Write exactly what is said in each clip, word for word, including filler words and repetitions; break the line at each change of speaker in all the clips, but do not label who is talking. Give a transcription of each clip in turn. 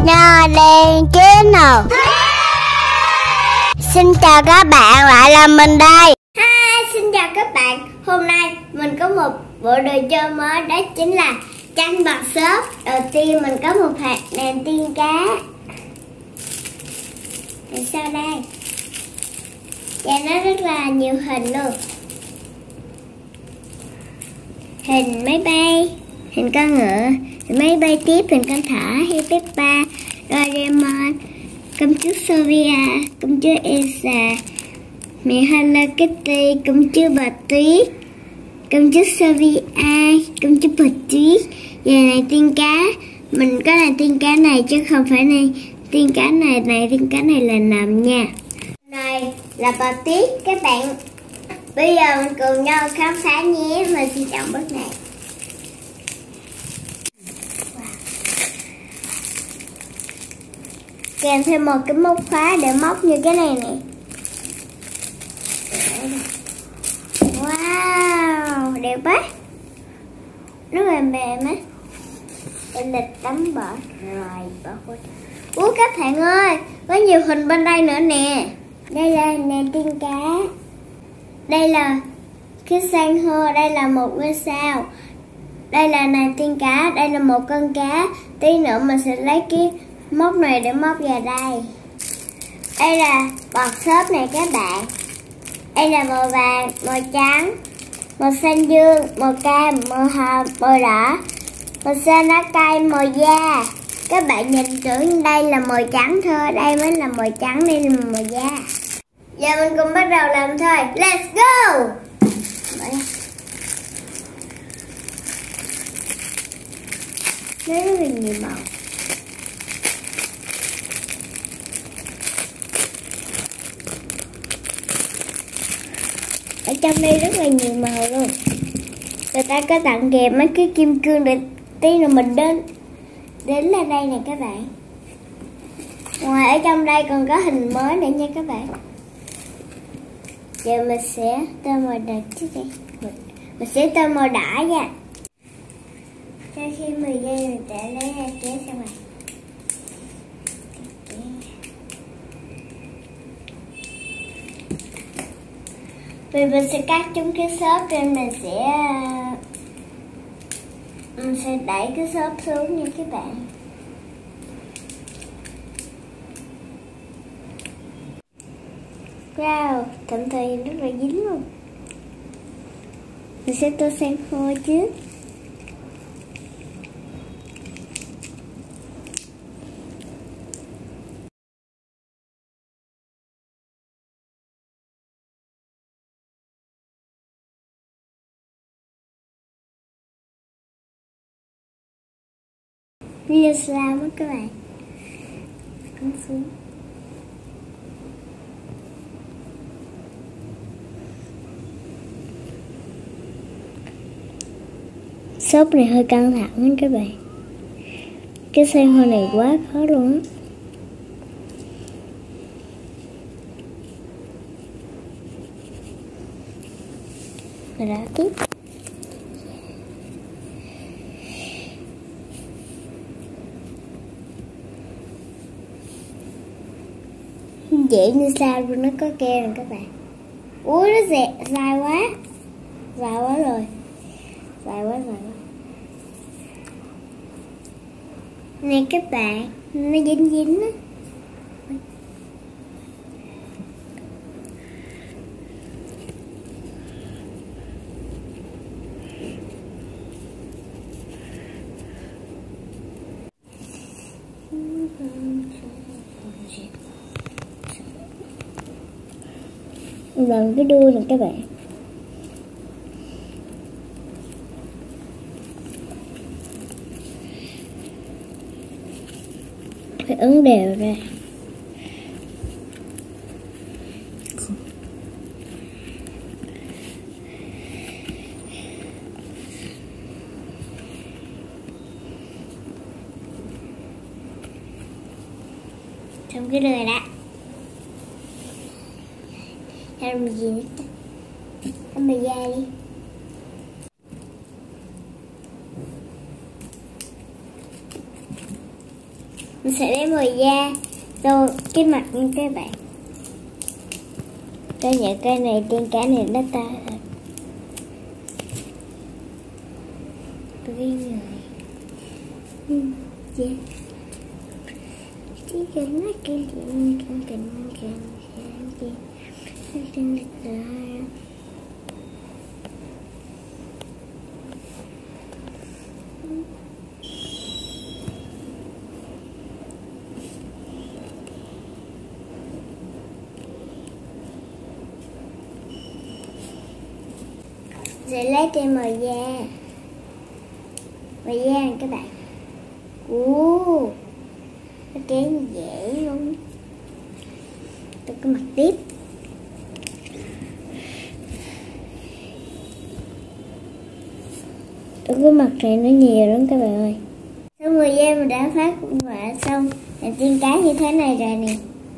Nho đen channel. Xin chào các bạn, lại là mình đây. Hi, xin chào các bạn. Hôm nay mình có một bộ đồ chơi mới, đó chính là tranh bạc xốp. Đầu tiên mình có một hạt đèn tiên cá. Tại sao đây? Và nó rất là nhiều hình luôn. Hình máy bay, hình con ngựa, hình máy bay tiếp, hình con thỏ, hay Peppa, Doraemon, công chúa Sofia, công chúa Elsa, mẹ Hello Kitty, công chúa Bà Tuyết, công chúa Sofia, công chúa Bà Tuyết. Và này tiên cá, mình có là tiên cá này chứ không phải này tiên cá này, này tiên cá này là nằm nha. Này là Bà Tuyết các bạn. Bây giờ mình cùng nhau khám phá nhé. Mình sẽ chọn bước này. Kèm thêm một cái móc khóa để móc như cái này nè. Wow, đẹp quá. Rất là mềm á. Bên lịch tắm bỏ rồi bỏ qua. Ủa các bạn ơi, có nhiều hình bên đây nữa nè. Đây là nền tiên cá. Đây là cái san hô, đây là một ngôi sao. Đây là nền tiên cá, đây là một con cá. Tí nữa mình sẽ lấy cái móc này để móc vào đây. Đây là bọt xốp này các bạn. Đây là màu vàng, màu trắng, màu xanh dương, màu cam, màu hồng, màu đỏ, màu xanh lá cây, màu da. Các bạn nhìn tưởng đây là màu trắng thôi, đây mới là màu trắng, đây là màu da. Giờ mình cùng bắt đầu làm thôi. Let's go! Nó rất là nhiều màu. Ở trong đây rất là nhiều màu luôn. Người ta có tặng kèm mấy cái kim cương để tí nữa mình đến đến là đây nè các bạn. Ngoài ở trong đây còn có hình mới nữa nha các bạn. Giờ mình sẽ tô màu đỏ trước đây. Mình sẽ tô màu đỏ nha. Sau khi mười giây mình sẽ lấy ra kéo xong rồi. Vì mình sẽ cắt chúng cái xốp nên mình sẽ mình sẽ đẩy cái xốp xuống nha các bạn. Wow, thậm thời rất là dính luôn. Mình sẽ tô san hô trước. Liêu sao mất các bạn. Cắm xuống. Shop này hơi căng thẳng đó các bạn. Cái san hô này quá khó luôn á. Rồi đảo tiếp. Dễ như sao luôn, nó có keo nè các bạn. Ui nó dẹp dài quá. Dài quá rồi. Dài quá dài quá. Nè các bạn, nó dính dính á. Lần cái đuôi này các bạn. Phải ấn đều ra. Xong cái đời đã. Làm gì nữa? Làm bề da đi. Mình sẽ lấy mồi da rồi cái mặt như các bạn. Cái những cái này trên cái này nó ta cái người yeah. Chỉ cần nói cái gì cần cần cần cần cần cần sẽ lấy trên mồi da mồi da này các bạn. Ồ, nó kén dễ luôn. Tôi có mặt tiếp. Tôi có mặt này nó nhiều lắm các bạn ơi. Sau mồi da mình đã phát họa xong là tiên cá như thế này rồi nè.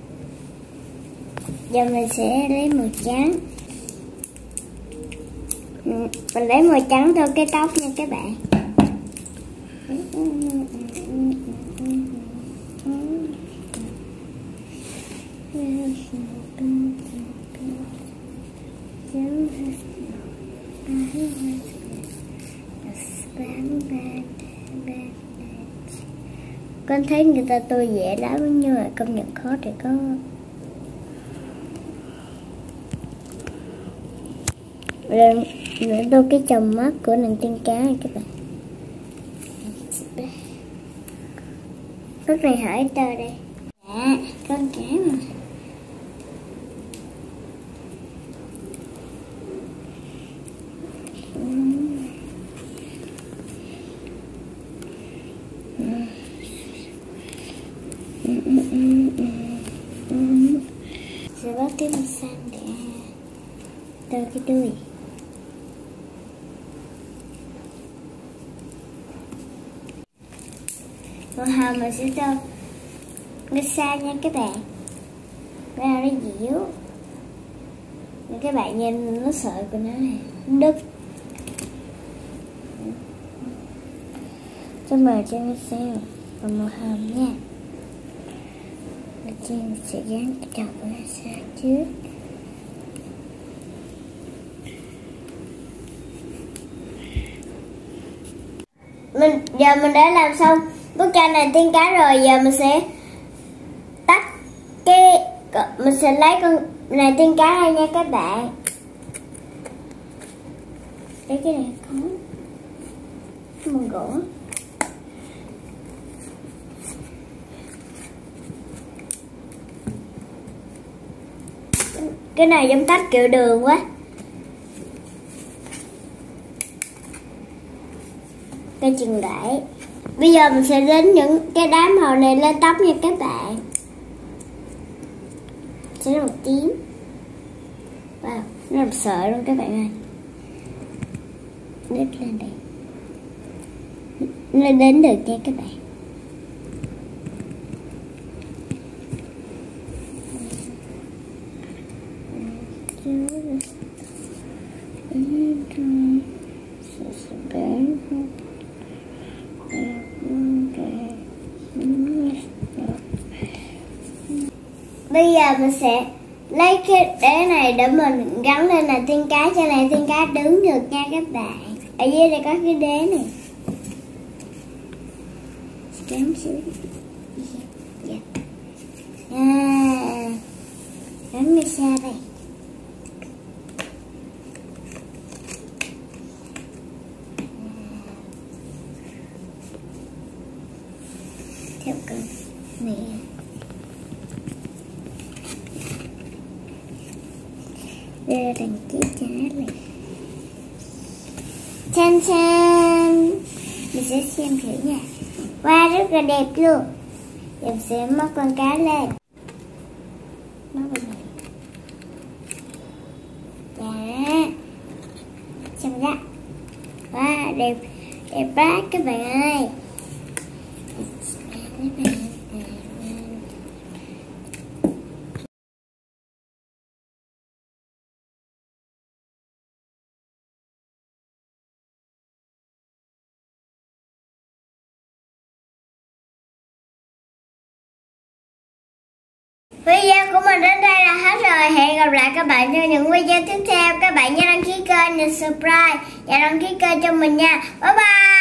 Giờ mình sẽ lấy màu trắng. Mình lấy màu trắng theo cái tóc nha các bạn. Con thấy người ta tô dễ lắm nhưng mà công nhận khó thì có. Rồi nữa tô cái chồng mắt của nàng tiên cá này các bạn. Lúc này hỏi tơ đây. Dạ, con cá mà. Sẽ bắt tiếp màu xanh để tơ cái đuôi. Màu hồng mình sẽ tơ cái xa nha các bạn. Cái nào nó dẻo. Các bạn nhìn nó sợi của nó này, đứt. Cho màu cho nó xem còn màu hồng nha. Đầu tiên mình sẽ dán cái đầu của nó ra trước. Mình giờ mình đã làm xong bức tranh này tiên cá rồi. Giờ mình sẽ tách cái mình sẽ lấy con này tiên cá ra nha các bạn. Lấy cái này khó bằng gỗ. Cái này giống tách kiểu đường quá. Cái chừng đẩy. Bây giờ mình sẽ đến những cái đám màu này lên tóc nha các bạn. Sẽ là màu tím. Wow, nó làm sợ luôn các bạn ơi. Đít lên đây. Nó đến được nha các bạn. Bây giờ mình sẽ lấy cái đế này để mình gắn lên là tiên cá cho này tiên cá đứng được nha các bạn. Ở dưới đây có cái đế này. Cắm xuống. Dạ. À, gắn ngay xa đây. Theo con này. Đây là đằng chiếc trái này. Chan chan. Mình sẽ xem thử nha. Wow, rất là đẹp luôn. Em sẽ móc con cá lên. Móc bên này. Dạ. Xong ra. Wow, đẹp. Đẹp quá các bạn ơi. Video của mình đến đây là hết rồi. Hẹn gặp lại các bạn trong những video tiếp theo. Các bạn nhớ đăng ký kênh và subscribe và đăng ký kênh cho mình nha. Bye bye.